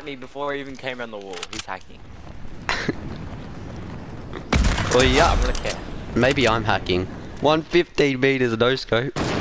at me before I even came around the wall. He's hacking. Well, yeah. I'm gonna care. Maybe I'm hacking. 115 meters no scope.